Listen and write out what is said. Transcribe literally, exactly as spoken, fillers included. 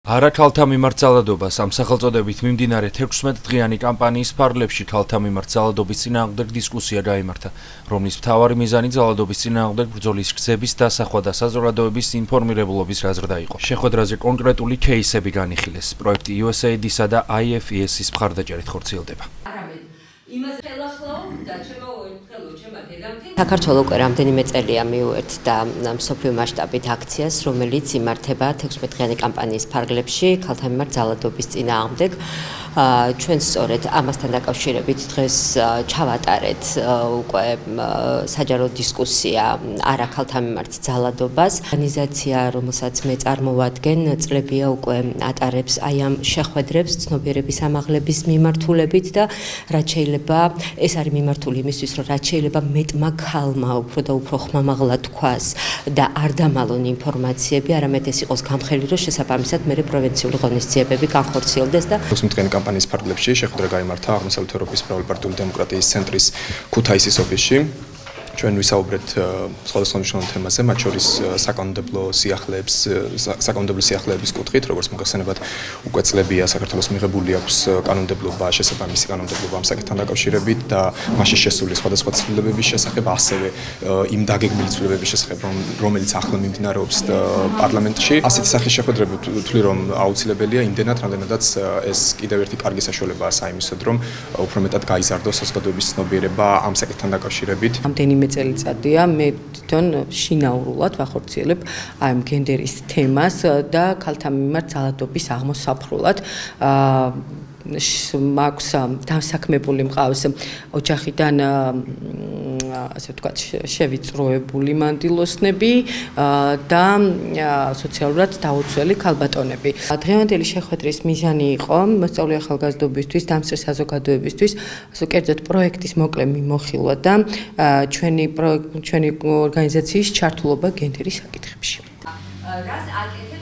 არაქალთა მიმართ ძალადობას ამ სახელწოდებით მიმდინარე თექვსმეტდღიანი კამპანიის ფარგლებში ქალთა მიმართ ძალადობის წინააღმდეგ დისკუსია გაიმართა, რომლის მთავარი მიზანი ძალადობის წინააღმდეგ ბრძოლის გზების დასახვა და საზოგადოების ინფორმირებულობის გაზრდა იყო. შეხვედრაზე კონკრეტული кейსები განიხილეს. პროექტი იუ ეს ეი დი-სა და აი ეფ ი ეს-ის მხარდაჭერით ხორციელდება. საქართველოს უკვე რამდენიმე წელია მიუერთდა მსოფლიო მასშტაბით აქციას, რომელიც იმართება თექვსმეტდღიანი კამპანიის ფარგლებში ქალთა მიმართ ძალადობის წინააღმდეგ. ჩვენ სწორედ ამასთან დაკავშირებით დღეს ჩავატარეთ უკვე საჯარო დისკუსია არა ქალთა მიმართ ძალადობას. ორგანიზაცია, რომელსაც მე წარმოვადგენ, წლებია უკვე ატარებს აი ამ შეხვედრებს ცნობიერების ამაღლების მიმართულებით და რაც შეიძლება ეს არის მიმართული იმისთვის, რომ რაც შეიძლება მეტმა ქალმა უფრო და უფრო ხმამაღლა თქვას და არ დამალონ ინფორმაციები, არამედ ეს იყოს გამხელი, რომ შესაბამისად მერე პროვინციული ღონისძიებები განხორციელდეს და თექვსმეტდღიანი კამპანიის ფარგლებში შეხვედრა გაიმართა აღმოსავლეთ ევროპის პრავლეპარტიული დემოკრატიის ცენტრის ქუთაისის ოფისში. ჩვენ ვისაუბრეთ სხვადასხვა მნიშვნელოვან თემაზე, მათ შორის საკანონმდებლო სიახლეებს, საკანონმდებლო სიახლეების კუთხით, როგორც მოგახსენებათ, უკვე წლებია საქართველოს მიღებული აქვს კანონმდებლობა, შესაბამისი კანონმდებლობა ამ საკითხთან დაკავშირებით და მასში შესული სხვადასხვა ცვლილებების შესახებ, ასევე იმ დაგეგმილი ცვლილებების შესახებ, რომელიც ახლა მიმდინარეობს პარლამენტში. ასეთი სახის შეხვედრები ვთვლი, რომ აუცილებელია იმდენად, რამდენადაც ეს კიდევ ერთი კარგი საშუალებაა საიმისოდ, რომ უფრო მეტად გაიზარდოს საზოგადოების ცნობიერება ამ საკითხთან დაკავშირებით. წელიწადია მე თვითონ შინაურულად ვახორციელებ აი ამ გენდერის თემას და ქალთა მიმართ ძალადობის აღმოსაფრულად. მაქვს დასაქმებული მყავს ოჯახიდან ასე ვთქვათ შევიწროებული მანდილოსნები და სოციალურად დაუცველი ქალბატონები. დღევანდელი შეხვედრის მიზანი იყო მოსწავლე ახალგაზრდობისთვის, დამსწრე საზოგადოებისთვის, ასე კერძოდ პროექტის მოკლე მიმოხილვა და ჩვენი ჩვენი ორგანიზაციის ჩართულობა გენდერის საკითხებში.